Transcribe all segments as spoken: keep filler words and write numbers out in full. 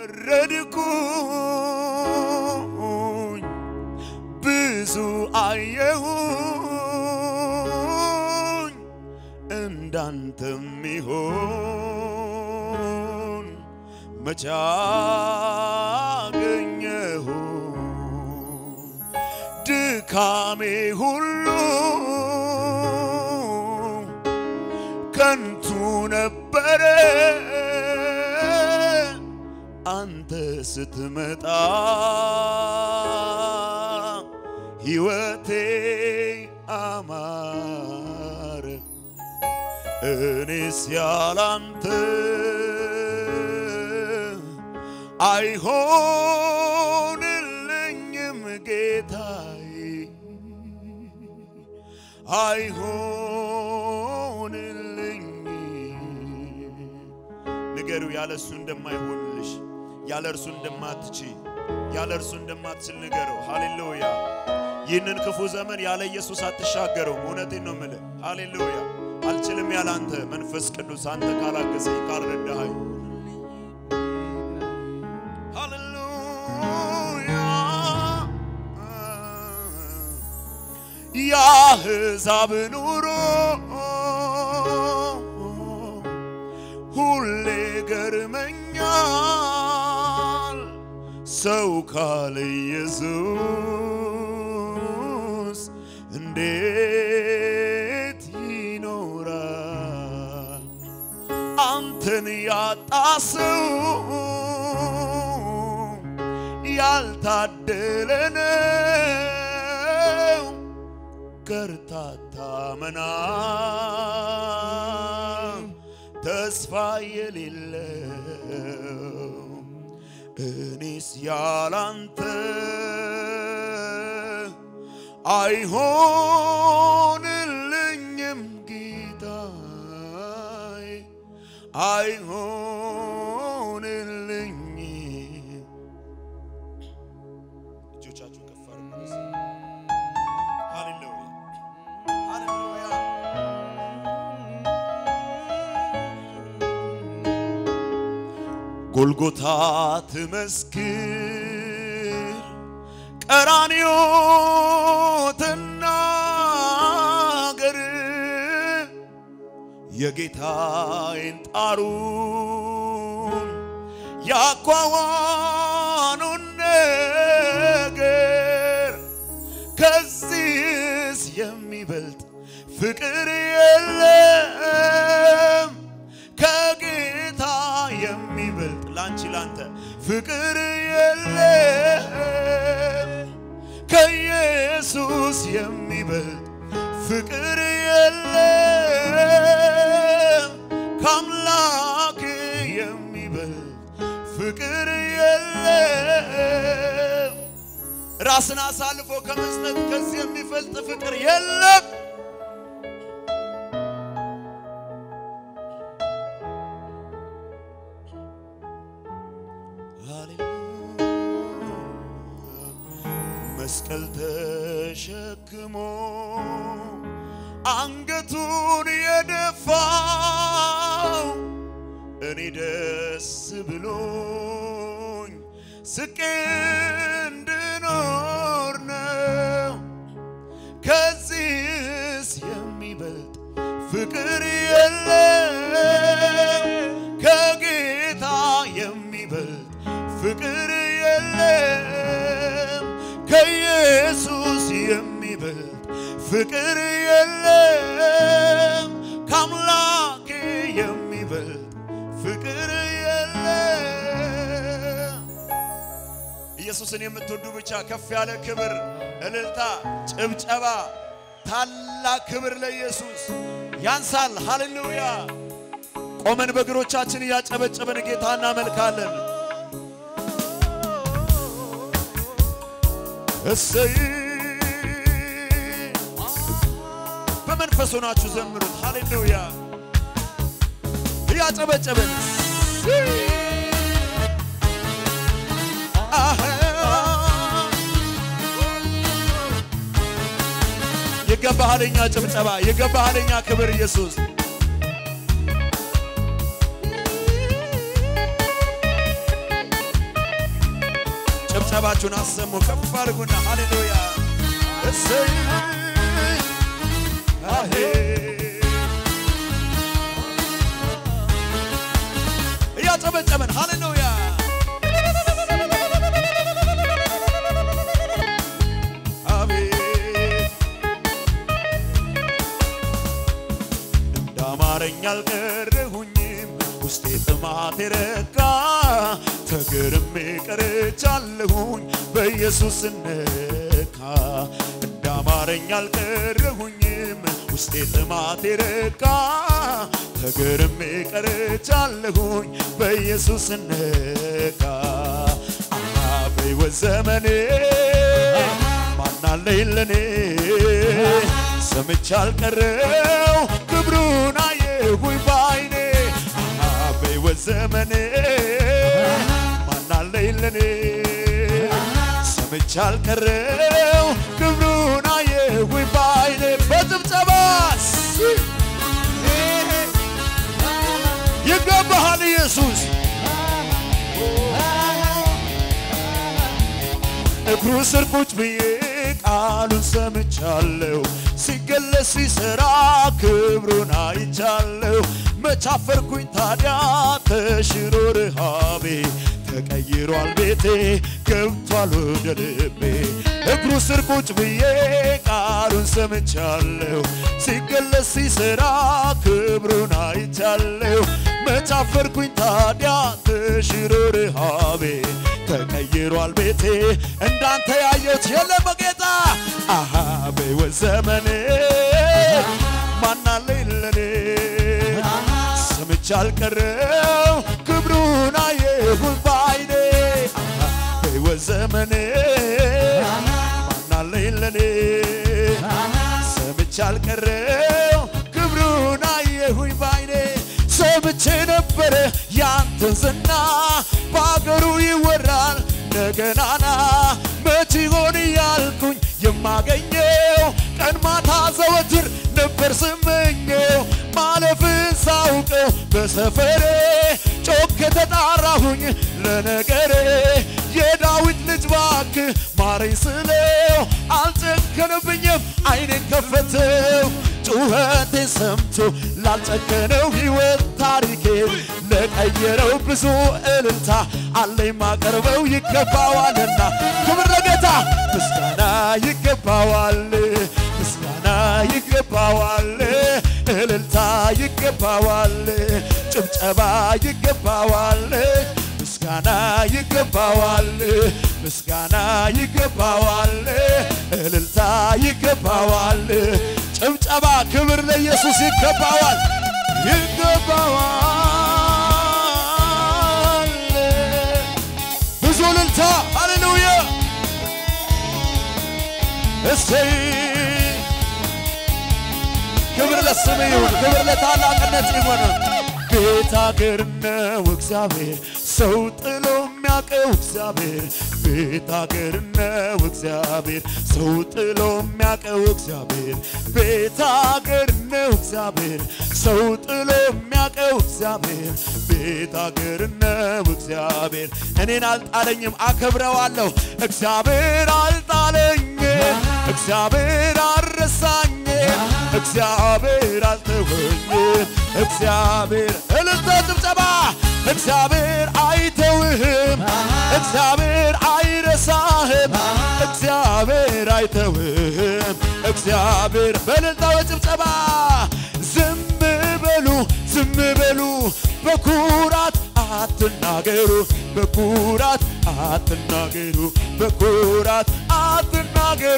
ወረድኩኝ ብዙ አየሁኝ እንዳንተም ይሆን መቼ አገኘሁ ድካሜ ሁሉ ከንቱ ነበረ አንተ ስትመጣ ሕይወቴ አማረ እኔስ ያላንተ አይሆንልኝም ጌታዬ አይሆንልኝም ንገሩ ያለሱ እንደማይሆንልሽ ያለርሱ እንደማትቺ ያለርሱ እንደማትችል ንገረው ሃሌሉያ ይህንን ክፉ ዘመን ያለ ኢየሱስ አትሻገረው እውነቴን ነው የምልህ ሃሌሉያ አልችልም ያላንተ መንፈስ ቅዱስ አንተ ካላገዘኝ ካልረዳኸኝ ሃሌሉያ ያህዛብ ኑሮ ሁሌ ገርመኛል ሰው ካለ ኢየሱስ እንዴት ይኖራል አንተን ያጣ ሰው ያልታደለ ነው ከርታታ መና ተስፋ የሌለው እኔስ ያላንተ አይሆንልኝም ጌታዬ አይሆንልኝም እጆቻችሁን ከፍ አድርጉ ሃሌሉያ ሃሌሉያ ጎልጎታ ትመስክር ቀራንዮ ተናገር የጌታዬን ጣሩን ያኳዋኑን ነገር ከዚህስ የሚበልጥ ፍቅር የለም ከጌታ የሚበልጥ ላንቺ ላንተ ፍቅር የለም ከኢየሱስ የሚበልጥ ፍቅር የለም ከአምላክ የሚበልጥ ፍቅር የለም ራስን አሳልፎ ከመስጠት ከዚህ የሚበልጥ ፍቅር የለም መስቀል ተሸክሞ አንገቱን የደፋው እኔ ደስ ብሎኝ ስቄ እንድኖር ነው ከዚህስ የሚበልጥ ፍቅር የለም ከጌታ የሚበልጥ ፍቅር የለም ከኢየሱስ የሚበልጥ ፍቅር የለም ከአምላክ የሚበልጥ ፍቅር የለም ኢየሱስን የምትወዱ ብቻ ከፍ ያለ ክብር እልልታ ጭብጨባ ታላቅ ክብር ለኢየሱስ ያንሳል ሃሌሉያ ቆመን በእግሮቻችን ያጨበጨበን ጌታና መልካለን እሰይ በመንፈስ ሆናችሁ ዘምሩት ሃሌሉያ ያጨበጨበን አሃ ይገባሃለኛ ጭብጨባ ይገባሃለኛ ክብር ኢየሱስ ጭብጨባችሁን አሰሙ ከፍ አድርጉና ሃሌሉያ እሰይ አሄ ያጨበጨበን ሃሌሉያ እንዳማረኛል ቀረሁኝም ውስጤ ጥማት ረካ ተገርሜ ቀርቻለሁኝ በኢየሱስ ነካ እንዳማረኛል ቀረሁኝም ውስጤ ጥማት ረካ ተገርሜ ቀርቻለሁኝ በኢየሱስ ነካ በሕይወት ዘመኔ ማናለኝ ለኔ ሰምቼ አልቀረው ክብሩን አየሁኝ ባይኔ በሕይወት ዘመኔ ማናለኝ ለኔ ሰምቼ አልቀረው ክብሩን አየሁኝ ባይኔ በጭብጨባስ ይገባሃል ኢየሱስ እግሩ ስር ቁጭ ብዬ ቃሉን ሰምቻለሁ ሲገለጽ ሲሰራ ክብሩን አይቻለሁ መቻፈርኩኝ ታዲያ ተሽሮ ረሃቤ ተቀይሯል ቤቴ ገብቷል ወደ ልቤ እግሩ ስር ቁጭ ብዬ ቃሉን ሰምቻለሁ ሲገለጽ ሲሰራ ክብሩን አይቻለሁ መቻፈርኩኝ ታዲያ ተሽሮ ረሃቤ ተቀይሯል ቤቴ እንዳንተ ያየሁት የለም ጌታ አሃ በሕይወት ዘመኔ ማናለኝ ለኔ ሰምቼ አልቀረው ክብሩን አየሁኝ ባይኔ በሕይወት ዘመኔ ማናለኝ ለኔ ሰምቼ አልቀረው ክብሩን አየሁኝ ባይኔ ሰምቼ ነበረ ያንተን ዝና በአገሩ ይወራል ነገናና መች ይሆን እያልኩኝ የማገኘው ቀን ማታ ዘወትር ነበር ስመኘው ማለፍን ሳውቀው በሰፈሬ ጮኬ ተጣራሁኝ ለነገሬ የዳዊት ልጅ እባክህ ማረኝ ስለው አልጨከነብኝም አይኔን ከፈተው ጩኸቴን ሰምቶ ላልጨከነው ሕይወት ታሪኬ ለቀየረው ብዙ እልልታ አለኝ ማቀርበው ይገባዋልና ክብር ለጌታ ምስጋና ይገባዋል ምስጋና ይገባዋል እልልታ ይገባዋል ጭብጨባ ይገባዋል ምስጋና ይገባዋል ምስጋና ይገባዋል እልልታ ይገባዋል ጭብጨባ ክብር ለኢየሱስ ይገባዋል ይገባዋል ብዙ እልልታ ሃሌሉያ እሰይ ክብር ለስሙ ይሁን ክብር ለታላቅነት ይሁን ቤት አገር ነው እግዚአብሔር ሰው ጥሎ የሚያውቀው እግዚአብሔር ቤት አገር ነው እግዚአብሔር ሰው ጥሎ የሚያውቀው እግዚአብሔር ቤት አገር ነው እግዚአብሔር ሰው ጥሎ የሚያውቀው እግዚአብሔር ቤት አገር ነው እግዚአብሔር እኔን አልጣለኝም አከብረዋለሁ እግዚአብሔር አልጣለኝም እግዚአብሔር አልረሳኝም እግዚአብሔር አልተወኝም እግዚአብሔር እልልታ ጭብጨባ እግዚአብሔር አይተውህም እግዚአብሔር አይረሳህም እግዚአብሔር አይተውህም እግዚአብሔር በእልልታ ወጭብጨባ ዝም በሉ ዝም በሉ በኩራት አትናገሩ በኩራት አትናገሩ በኩራት አትናገሩ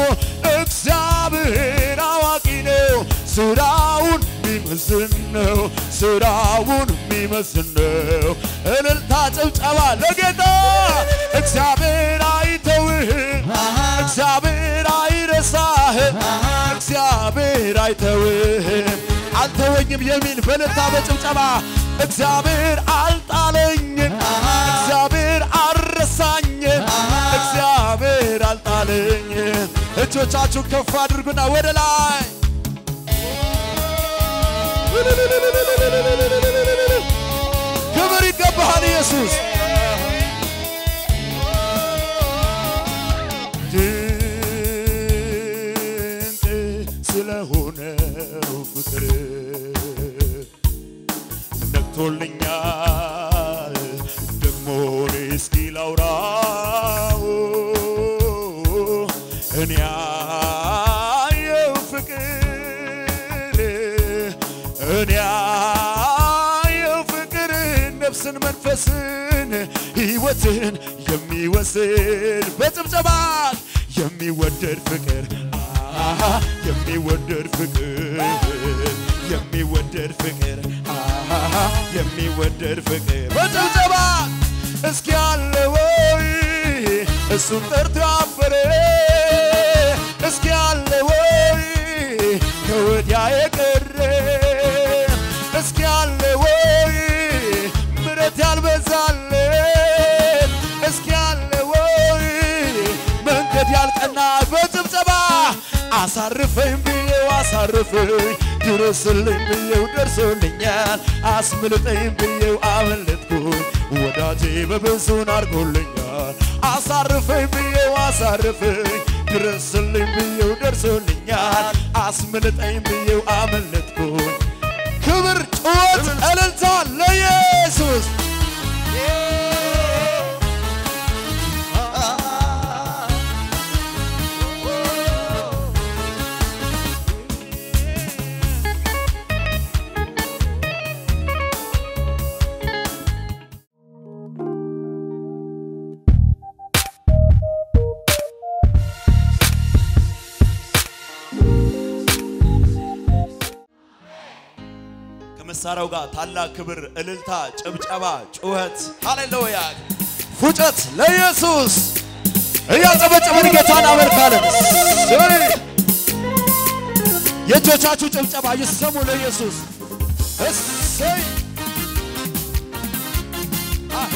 እግዚአብሔር አዋቂ ነው ስራውን ሚመስል ነው ስራውን ሚመስል ነው እልልታ ጭብጨባ ለጌታ እግዚአብሔር አይተውህም እግዚአብሔር አይረሳህም እግዚአብሔር አይተውህም አልተወኝም የሚል በእልልታ በጭብጨባ እግዚአብሔር አልጣለኝም እግዚአብሔር አልረሳኝም እግዚአብሔር አልጣለኝም እጆቻችሁን ከፍ አድርጉና ወደ ላይ ክብር ይገባሃል ኢየሱስ ሕይወትን የሚወስድ በጭብጨባት የሚወደድ ፍቅር አሃ የሚወደድ ፍቅር የሚወደድ ፍቅር አሃ የሚወደድ ፍቅር በጭብጨባት እስኪ ያለ ወይ እሱን ጠርቶ ያፈረ እስኪ ያለ ወይ ከወዲያ የቀረ እስኪ ያለ ወይ ምሕረት ያልበዛለት እስኪ ያለ ወይ መንገድ ያልቀና በጭብጨባ አሳርፈኝ ብዬው አሳርፈኝ ድረስልኝ ብዬው ደርሶልኛል አስምልጠኝ ብዬው አመለጥኩኝ ወዳጄ በብዙን አርጎልኛል አሳርፈኝ ብዬው አሳርፈኝ ድረስልኝ ብዬው ደርሶልኛል አስምልጠኝ ብዬው አመለጥኩኝ ክብር ጩኸት እልልታ ለኢየሱስ መሳራው ጋር ታላቅ ክብር እልልታ ጭብጨባ ጩኸት ሃሌሉያ ፉጨት ለኢየሱስ እያጨበጨበን ጌታን አመልካለን የእጆቻችሁ ጭብጨባ ይሰሙ ለኢየሱስ እሰይ አሄ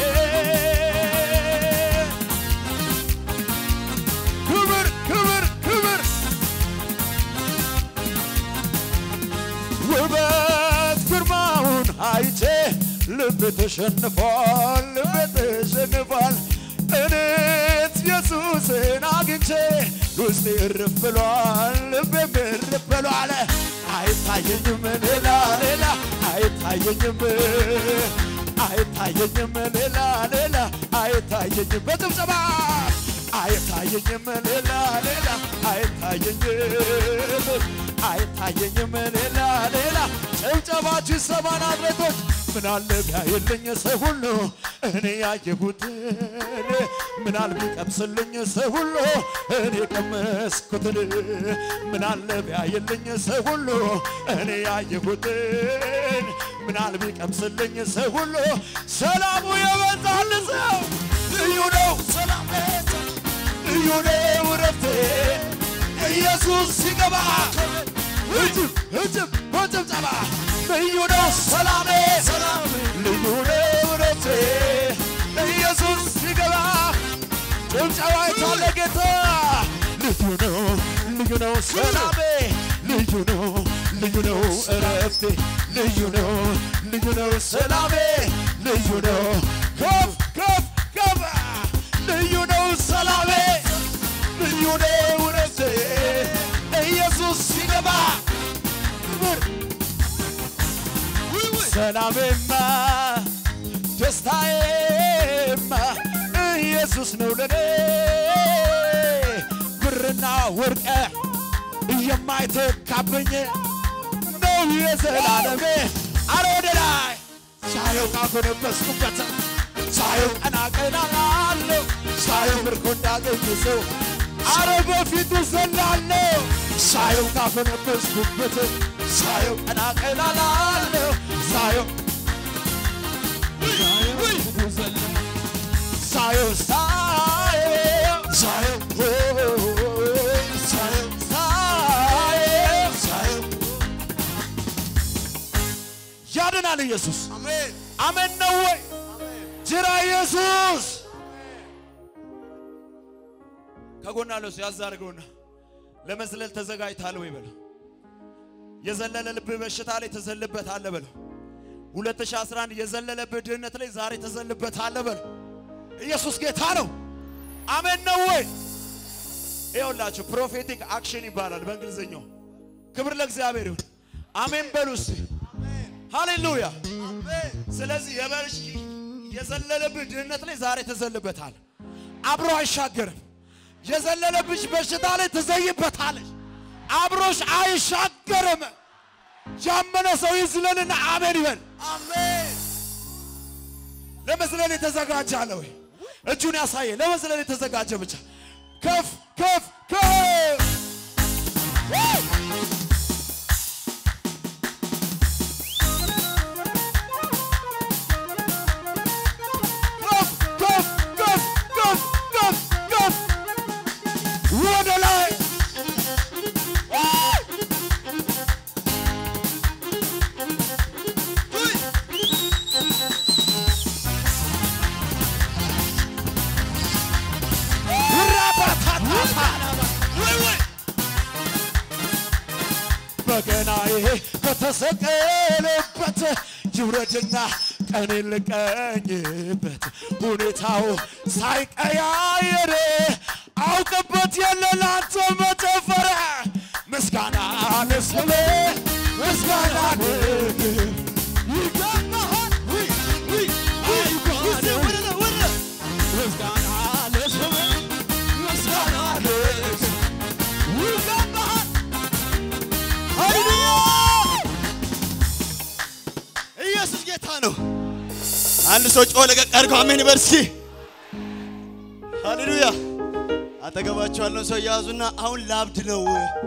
ክብር ክብር ክብር ውበት ግርማውን አይቼ ልብ ተሸንፏል ልብ ተሸንፏል እኔት ኢየሱስን አግኝቼ ውስጤ እርፍ ብሏል ልቤም እርፍ ብሏል አይታየኝም ሌላ ሌላ አይታየኝም አይታየኝም ሌላ ሌላ አይታየኝም በጭብጨባ አይታየኝም ሌላ ሌላ አይታየኝም አይታየኝም ሌላ ሌላ ጭብጨባችሁ ሰማን አድረቶች ምን አለ ቢያየልኝ ሰው ሁሉ እኔ ያየሁትን ምን አለ ቢቀምስልኝ ሰው ሁሉ እኔ ቀመስኩትን ምን አለ ቢያየልኝ ሰው ሁሉ እኔ ያየሁትን ምን አለ ቢቀምስልኝ ሰው ሁሉ ሰላሙ የበዛል ሰው ልዩ ነው ሰላም ልዩ ነው ረፍቴ ኢየሱስ ሲገባ እጅብ እጅብ በጭብጨባ ልዩ ነው ሰላሜ ልዩ ነው ረፍቴ ኢየሱስ ሲገባ ጭብጨባ የታለ ጌታ ልዩ ነው ልዩ ነው ሰላሜ ልዩ ነው ልዩ ነው ረፍቴ ልዩ ነው ልዩ ነው ሰላሜ ልዩ ነው ከፍ ከፍ ከፍ ልዩ ነው ሰላሜ ልዩ ነው ረፍቴ ኢየሱስ ሲገባ ሰላሜማ ደስታዬማ ኢየሱስ ነው ለኔ ብርና ወርቅ የማይተካብኝ ነው የዘላለሜ አረ ወደ ላይ ሳየው ካፈነበስኩበት ሳየው ቀና ቀና አለው ሳየው ምርኮ እንዳገኝ ሰው አረ በፊቱ ዘላለሁ ሳየው ካፈነበስኩበት ሳየው ቀና ቀና አለው ሳየው ሳየው ሳየው ሳየው ሳየው ሳየው ያድናል ኢየሱስ አሜን አሜን ነው ወይ ጅራ ኢየሱስ ከጎናለው ያዛርገውና ለመዝለል ተዘጋጅታል ወይ በለው የዘለለ ልብ በሽታ ላይ ተዘልበታል በለው ሁለት ሺህ አስራ አንድ የዘለለብ ድህነት ላይ ዛሬ ተዘልበታል በለው ኢየሱስ ጌታ ነው አሜን ነው ወይ ይኸውላችሁ ፕሮፌቲክ አክሽን ይባላል በእንግሊዘኛው ክብር ለእግዚአብሔር ይሁን አሜን በሉስ አሜን ሃሌሉያ አሜን ስለዚህ የበርሽ የዘለለብ ድህነት ላይ ዛሬ ተዘልበታል አብሮ አይሻገርም የዘለለብሽ በሽታ ላይ ተዘይበታል አብሮሽ አይሻገርም ያመነ ሰው ይዝለልና አሜን ይበል አሜን ለመስለል የተዘጋጃለ ወይ እጁን ያሳየ ለመዝለል የተዘጋጀ ብቻ ከፍ ከፍ ከፍ በገናዬ ከተሰቀለበት ይውረድና ቀኔን ልቀኝበት ሁኔታው ሳይቀያየር አውቅበት የለ ላንተ መጨፈር ምስጋና ለስሜ ምስጋና ይገባሃል ወይ ወይ ምስጋና ለስሜ ምስጋና ይገባሃል ሃሌሉያ ኢየሱስ ጌታ ነው አንድ ሰው ጮህ ለቀቅ አድርገው አሜን በል እስኪ ሃሌሉያ አጠገባቸው ያለውን ሰው ያዙና አሁን ላብድ ነው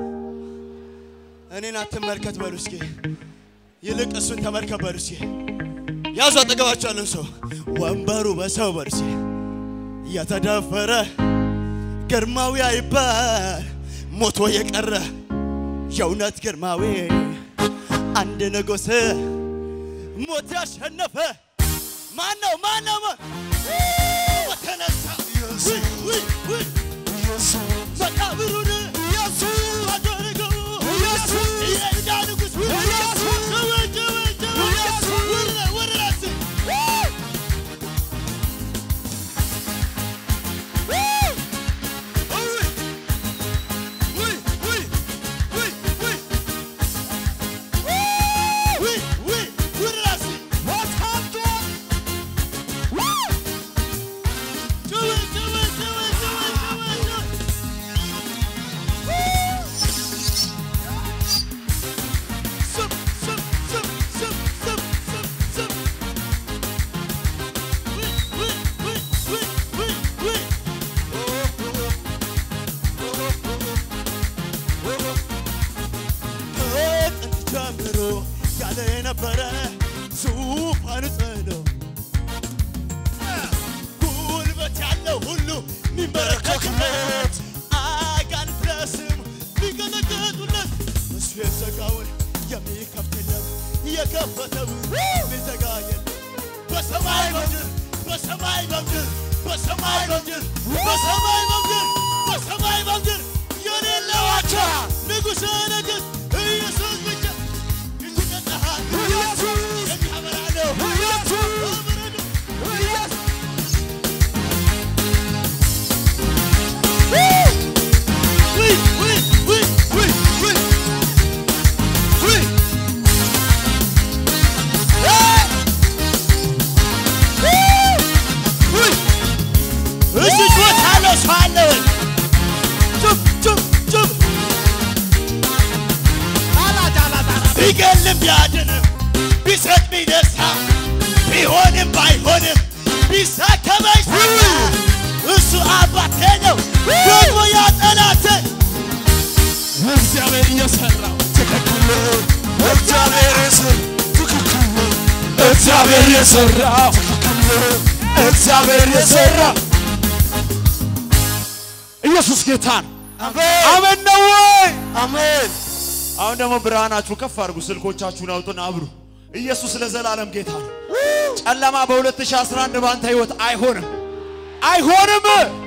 እኔን አትመልከት በሉ እስኪ ይልቅ እሱን ተመልከት በሉ እስኪ ያዙ አጠገባቸው ያለውን ሰው ወንበሩ በሰው በሉ እስኪ የተደፈረ ግርማዊ አይባል ሞቶ የቀረ የእውነት ግርማዊ አንድ ንጉሥ ሞት ያሸነፈ ማን ነው ማን ነው ወተነሳ ኢየሱስ ኢየሱስ መቃብሩን ኢየሱስ አደረገው ኢየሱስ የይሁዳ ንጉሥ ኢየሱስ ወጀ ወጀ ኢየሱስ ወረ ወራስ ኢየሱስ ጌታ ነው አሜን አሜን ነው ወይ አሜን አሁን ደግሞ ብርሃናችሁ ከፍ አድርጉ ስልኮቻችሁን አውጡና አብሩ ኢየሱስ ለዘላለም ጌታ ነው ጨለማ በ2011 ባንተ ህይወት አይሆንም አይሆንም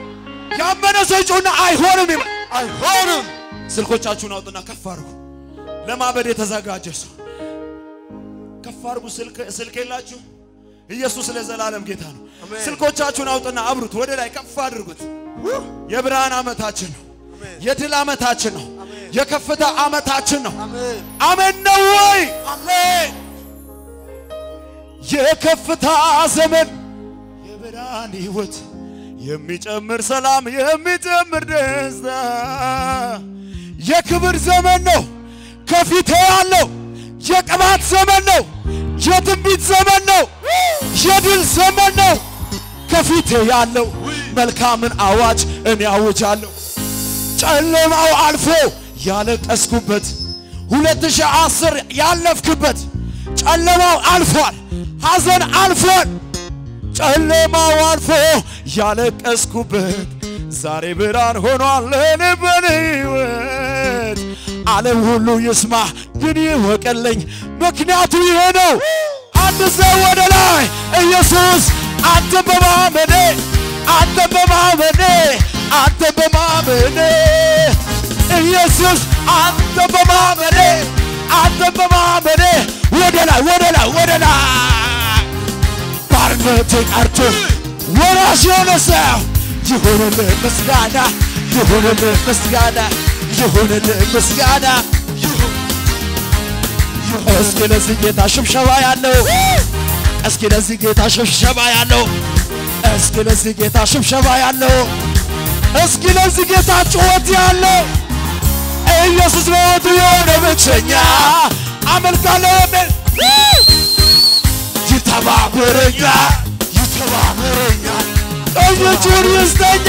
ያመነ ሰው ጮና አይሆንም አይሆንም ስልኮቻችሁን አውጡና ከፍ አድርጉ ለማበድ የተዘጋጀ ሰው ከፍ አድርጉ ስልክ ስልክ የላችሁ ኢየሱስ ለዘላለም ጌታ ነው ስልኮቻችሁን አውጡና አብሩት ወደ ላይ ከፍ አድርጉት የብርሃን አመታችን ነው የድል አመታችን ነው የከፍታ አመታችን ነው አሜን ነው ወይ አሜን የከፍታ ዘመን የብርሃን ህይወት የሚጨምር ሰላም የሚጨምር ደስታ የክብር ዘመን ነው ከፊቴ ያለው የቅባት ዘመን ነው የትንቢት ዘመን ነው የድል ዘመን ነው ከፊቴ ያለው መልካምን አዋጅ እኔ አውጃለሁ ጨለማው አልፎ ያለቀስኩበት ሁለት ሺህ አስር ያለፍክበት ጨለማው አልፏል ሐዘን አልፏል ጨለማው አልፎ ያለቀስኩበት ዛሬ ብርሃን ሆኗል ለኔ ዓለም ሁሉ ይስማ ግን ይወቀልኝ ምክንያቱ ይሄ ነው አንድ ሰው ወደ ላይ ኢየሱስ አንተ በማመኔ አንተ በማመኔ አንተ በማመኔ ኢየሱስ አንተ በማመኔ አንተ በማመኔ ወደ ላይ ወደ ላይ ወደ ላይ ባርነት ቀርቶ ወራሽ የሆነ ሰው ይሁንልህ ምስጋና ይሁንልህ ምስጋና ይሁንልህ ምስጋና እስኪ ለዚህ ጌታ ሽብሸባ ያለው እስኪ ለዚህ ጌታ ሽብሸባ ያለው እስኪ ለዚህ ጌታ ሽብሸባ ያለው እስኪ ለዚህ ጌታ ጩኸት ያለው ኢየሱስ በሕይወቱ የሆነ ብቸኛ አመልካለሁ ይተባበረኛ ይተባበረኛ እጁን ይስጠኛ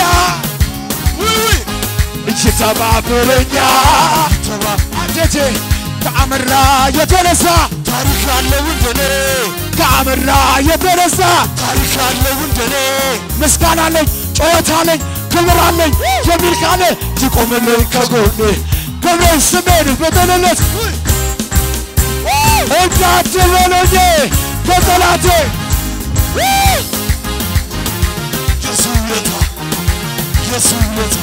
ይተባበረኛ ተባአጀቴ ከአመራ የተነሳ ታሪክ አለው እንደኔ ከአመራ የተነሳ ታሪክ አለው እንደኔ ምስጋና አለኝ ጩኸት አለኝ ክብር አለኝ የሚል ካለ ይቆምልኝ ከጎኔ ክብሬ ስሜን በተለለት እጃት በሎኜ ከጠላቴ የሱለታ የሱለታ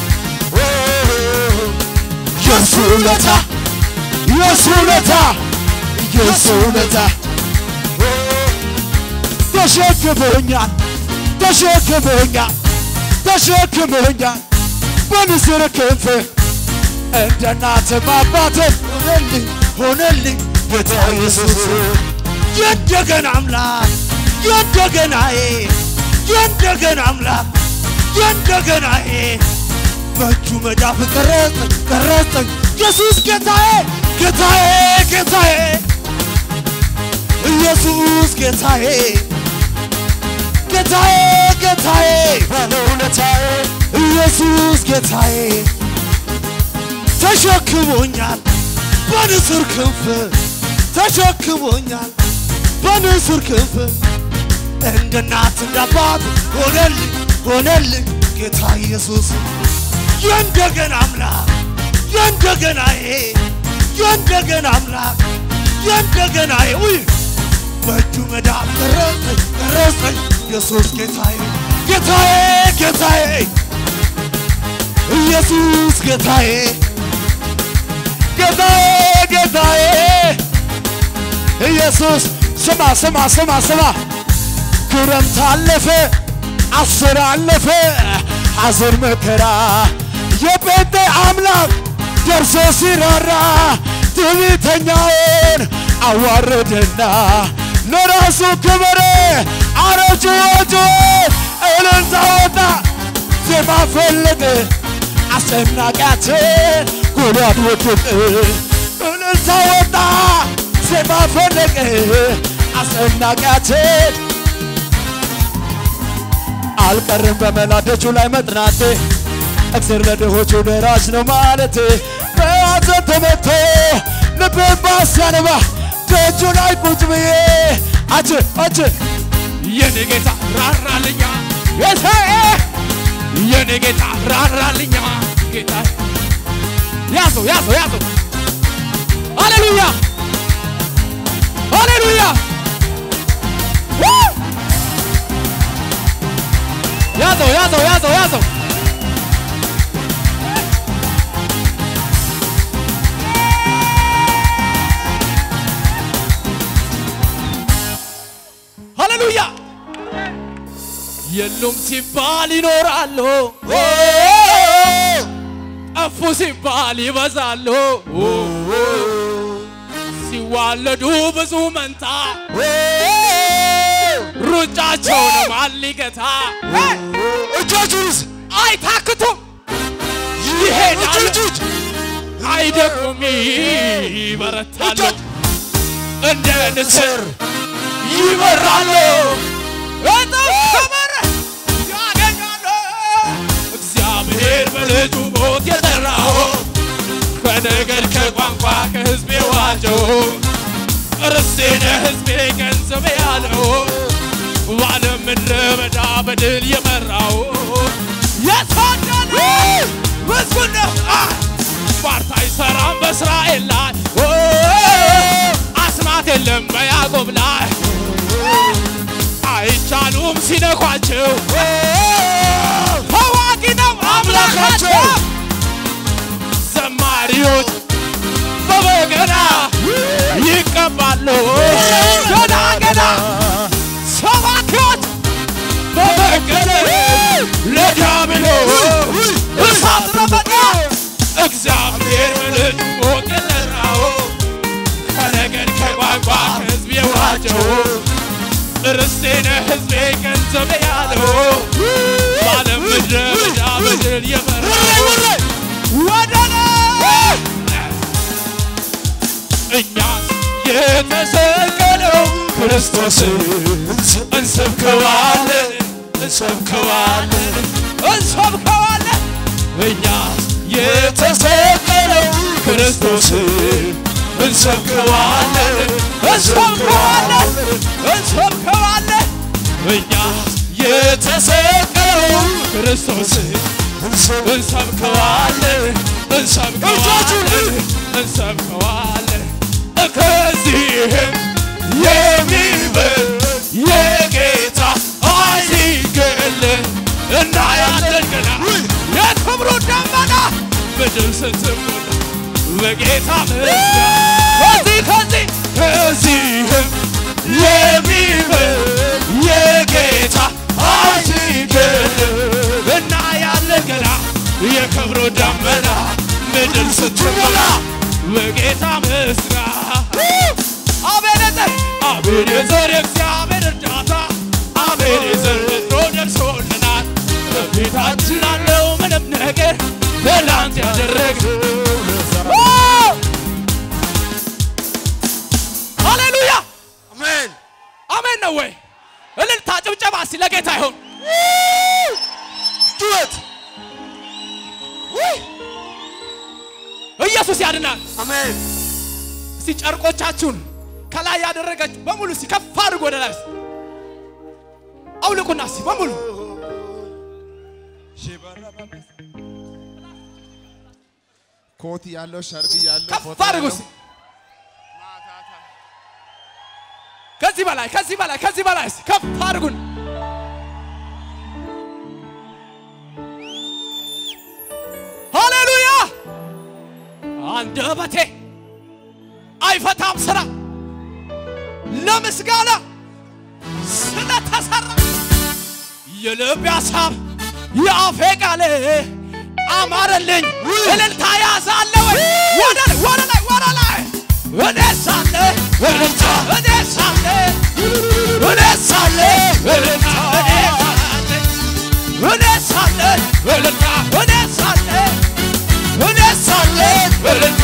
የሱለታ የሱለታ የሱለታ ተሸክመኛል ተሸክመኛል ተሸክመኛል በንስር ክንፍ እንደ እናትም አባትም ሆነልኝ ሆነልኝ ጌታ ኢየሱስ የእንደገና አምላክ የእንደገናዬ የእንደገና አምላክ የእንደገናዬ በእጁ መዳፍ ቀረጸኝ ቀረጸኝ ኢየሱስ ጌታዬ ጌታዬ ጌታዬ ኢየሱስ ጌታዬ ጌታዬ ጌታዬ ባለውለታዬ ኢየሱስ ጌታዬ ተሸክሞኛል በንስር ክንፍ ተሸክሞኛል በንስር ክንፍ እንደ እናት እንደ አባት ሆነልኝ ሆነልኝ ጌታ ኢየሱስ የእንደገና አምላክ የእንደገናዬ የእንደገና አምላክ የእንደገናዬ ውይ በእጁ መዳፍ ቀረጸኝ ቀረጸኝ ኢየሱስ ጌታዬ ጌታዬ ጌታዬ ኢየሱስ ጌታዬ ጌታዬ ጌታዬ ኢየሱስ ስማ ስማ ስማ ስማ ክረምት አለፈ አስር አለፈ ሐዘን መከራ የጴንጤ አምላክ ደርሶ ሲራራ ትዕቢተኛውን አዋረደና ለራሱ ክብር አረጁ ወጁ እልልታ ወጣ ዜማ ፈለገ አስጨናቂያችን ጎልያድ ወደቀ እልልታ ወጣ ዜማ ፈለገ አስጨናቂያችን አልቀርም በመላ ደጁ ላይ መጥናቴ እግዚአብሔር ለድሆቹ ደራሽ ነው ማለቴ በሐዘን ተመቶ ልቤ ባሲያነባ ደጁ ላይ ቁጭ ብዬ አች አች የኔ ጌታ ራራልኛ ጌታዬ የኔ ጌታ ራራልኛ ጌታዬ ያዘው ያዘው ያዘው ሃሌሉያ ሃሌሉያ ያዘው ያዘው ያዘው ያዘው ሃሌሉያ የሉም ሲባል ይኖራሉ ጠፉ ሲባል ይበዛሉ ሲዋለዱ ብዙ መንታ ሩጫቸውን ማን ሊገታ እጆቹስ አይታክቱም ይሄዳሉ አይደክሙም ይበረታሉ እንደ ንስር ይበራሉ እጥፍ ከበረ ያገኛሉ የዋጀው ርስቴን ሕዝቤ ገንዘብ ያለው በዓለም ምድረ በዳ በድል የመራው የታደለ ሕዝቡን ባርታ ይሠራም በእስራኤል ላይ አስማት የለም በያዕቆብ ላይ አይቻሉም ሲነኳቸው ተዋጊ ነው አምላካቸው ዘማሪዎች በበገና ይቀባሉ ገና ገና ሰባኪዎች በበገና ለዲያብሎስ እሳት ረበቀ እግዚአብሔር በልጁ ሞገለራው ከነገድ ከቋንቋ ሕዝብ የዋጀው ርስቴን ሕዝቤ ገንዘብ ያለው በዓለም ምድረ በዳ በድል የመራው ወደነ እኛስ የተሰቀለው ክርስቶስ እንሰብከዋለን እንሰብከዋለን እንሰብከዋለን እኛስ የተሰቀለው ክርስቶስ እንሰብከዋለን እንሰብከዋለን እንሰብከዋለን እኛስ የተሰቀለው ክርስቶስ እንሰብከዋለን እንሰብከዋለን እንሰብከዋለን ከዚህም የሚበልጥ የጌታ ኃይል እናያለን ገና የክብሩ ደመና ምድር ስትሞላ በጌታ ምስጋና ከዚህ ከዚህ ከዚህም የሚበልጥ የጌታ ኃይል እናያለን ገና የክብሩ ደመና ምድር ስትሞላ በጌታ ምስጋና አቤኔዘር አቤኔዘር የእግዚአብሔር እርዳታ አቤኔዘር ፈጥኖ ደርሶልናል በፊታችን አለው ምንም ነገር ትላንት ያደረግነው ሃሌሉያ አሜን አሜን ነው ወይ እልልታ ጭብጨባ እስቲ ለጌታ ይሁን ጩኸት ኢየሱስ ያድናል አሜን እስቲ ጨርቆቻችሁን ከላይ ያደረጋችሁ በሙሉ እስቲ ከፍ አድርጉ ወደ ላይ አውልቁና እስቲ በሙሉ ኮት ያለው ሸርግ ያለው ከፍ አድርጉ እስቲ ከዚህ በላይ ከዚህ በላይ ከዚህ በላይ እስቲ ከፍ አድርጉን ሃሌሉያ አንደበቴ አይፈታም ስራ ለምስጋና ስለተሰራ የልቤ ሐሳብ የአፌ ቃል አማረልኝ እልልታ ያዛለው ወደ ወደ ላይ ወደ ላይ ወደ ሳለ እልልታ ወደ ሳለ ወደ ሳለ እልልታ ወደ ሳለ እልልታ ወደ ሳለ ወደ ሳለ እልልታ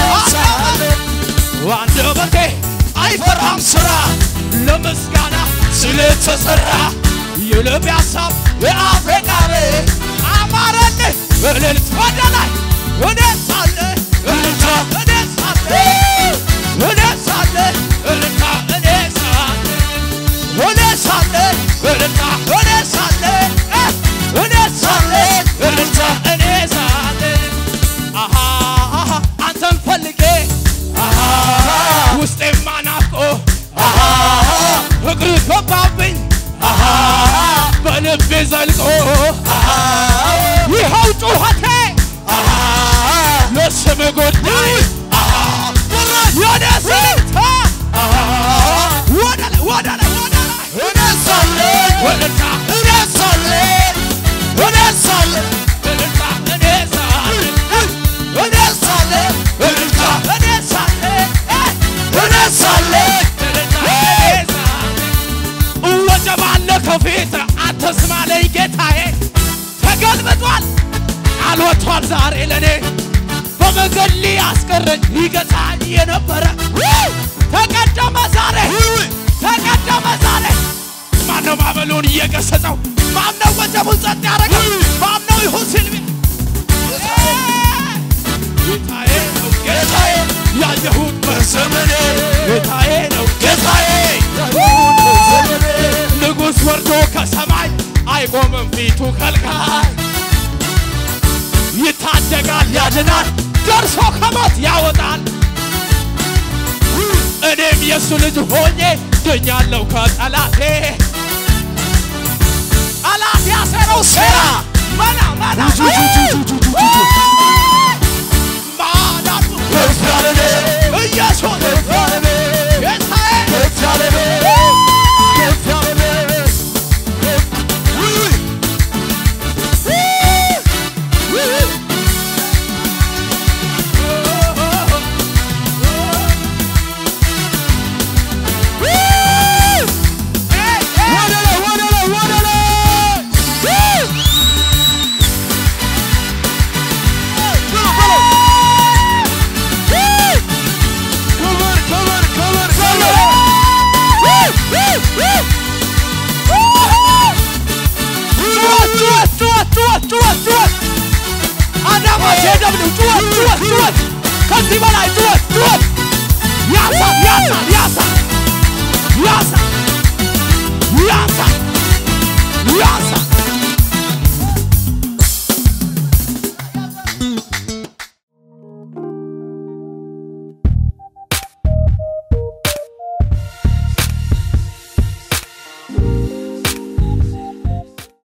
አንደበቴ አይፈራም ስራ ለምስጋና ስለተሰራ የልቤ ሐሳብ የአፌ ቃል አማረልኝ እልልታ ወደ ላይ ወደ ሳለ እልልታ ወደ ሳለ ወደ ሳለ እልልታ ወደ ሳለ ወደ ሳለ እልልታ ወደ ሳለ ወደ ሳለ እልልታ ወደ ሳለ አሃ አንተን ፈልጌ አሃ ውስጤማ ናፍቆ አሃ እግር ገባብኝ አሃ በልቤ ዘልቆ አሃ ይኸው ጩኸቴ አሃ ለስም ጉዳይ አሃ ወደ ስልታ አሃ ወደ ላይ ወደ ላይ ወደ ላይ ወደ ሳለ ወደታ ወደ ሳለ ወደ ሳለ ወደታ ወደ ሳለ ወደ ሳለ ወደታ ወደ ሳለ ወደ ሳለ ወደታ ወደ ሳለ ወጀባለ ከፊት አትስማለኝ ጌታዬ ተገልብጧል አልወጥቷል ዛሬ ለኔ በመንገድ ሊያስቀረኝ ይገታኝ የነበረ ተቀደመ ዛሬ ተቀደመ ዛሬ ማነው ማዕበሉን እየገሰጸው ማነው ወጀቡን ጸጥ ያደረገው ማነው ይሁን ሲል ጌታዬ ጌታዬ ያየሁት ዘመኔ ጌታዬ ነው ጌታዬ የሁሉ ዘመኔ ንጉሥ ወርዶ ከሰማይ አይቆምም ፊቱ ከልካይ ይታደጋል ያድናል ደርሶ ከሞት ያወጣል እኔም የሱ ልጅ ሆኜ ድኛለሁ ከጠላቴ ጠላት ያሰረው ሴራ መና መና ማዳቱ ከፍታለኔ ኢየሱስ ከፍታለኔ ጌታዬ ከፍታለኔ ከፍታለኔ ከዚህ በላይ ጩኸት ጩኸት ያሳ ያሳ ያሳ ያሳ ያሳ ያሳ